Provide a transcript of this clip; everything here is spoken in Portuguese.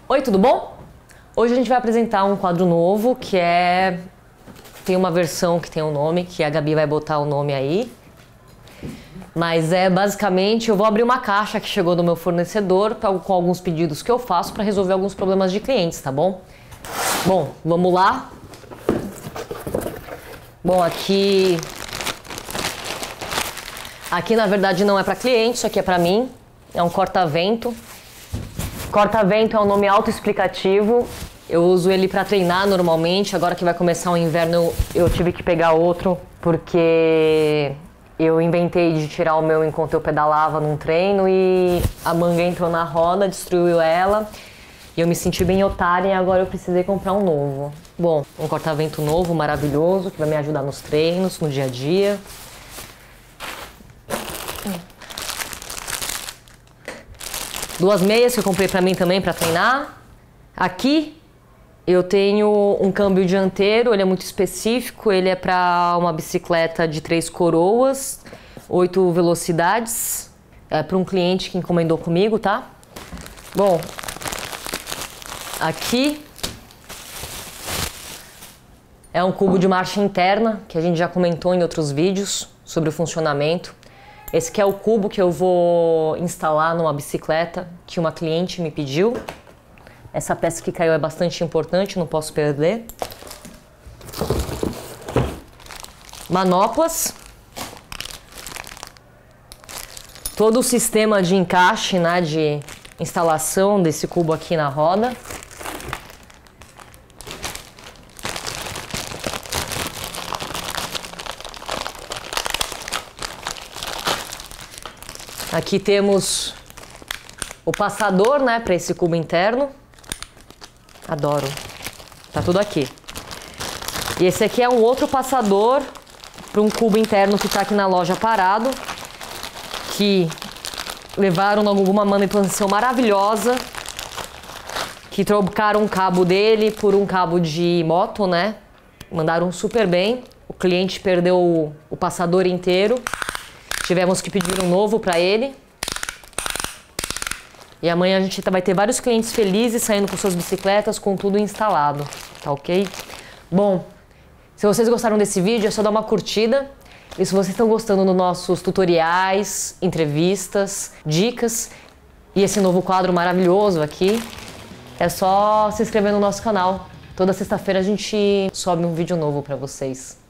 Oi, tudo bom? Hoje a gente vai apresentar um quadro novo tem uma versão que tem um nome, que a Gabi vai botar o nome aí. Mas basicamente eu vou abrir uma caixa que chegou do meu fornecedor com alguns pedidos que eu faço para resolver alguns problemas de clientes, tá bom? Bom, vamos lá. Bom, aqui na verdade não é para cliente, isso aqui é para mim. É um corta-vento. Corta-vento é um nome autoexplicativo. Eu uso ele para treinar normalmente. Agora que vai começar o inverno, eu tive que pegar outro porque eu inventei de tirar o meu enquanto eu pedalava num treino e a manga entrou na roda, destruiu ela. E eu me senti bem otária e agora eu precisei comprar um novo. Bom, um corta-vento novo, maravilhoso, que vai me ajudar nos treinos, no dia a dia. Duas meias que eu comprei pra mim também pra treinar. Aqui eu tenho um câmbio dianteiro, ele é muito específico, ele é pra uma bicicleta de 3 coroas, 8 velocidades. É pra um cliente que encomendou comigo, tá? Bom, aqui é um cubo de marcha interna, que a gente já comentou em outros vídeos sobre o funcionamento. Esse aqui é o cubo que eu vou instalar numa bicicleta que uma cliente me pediu. Essa peça que caiu é bastante importante, não posso perder. Manoplas. Todo o sistema de encaixe, né, de instalação desse cubo aqui na roda. Aqui temos o passador, né, para esse cubo interno. Adoro. Tá tudo aqui. E esse aqui é um outro passador para um cubo interno que tá aqui na loja parado, que levaram alguma manutenção maravilhosa, que trocaram um cabo dele por um cabo de moto, né? Mandaram super bem. O cliente perdeu o passador inteiro. Tivemos que pedir um novo para ele. E amanhã a gente vai ter vários clientes felizes saindo com suas bicicletas com tudo instalado, tá ok? Bom, se vocês gostaram desse vídeo é só dar uma curtida. E se vocês estão gostando dos nossos tutoriais, entrevistas, dicas e esse novo quadro maravilhoso aqui, é só se inscrever no nosso canal. Toda sexta-feira a gente sobe um vídeo novo para vocês.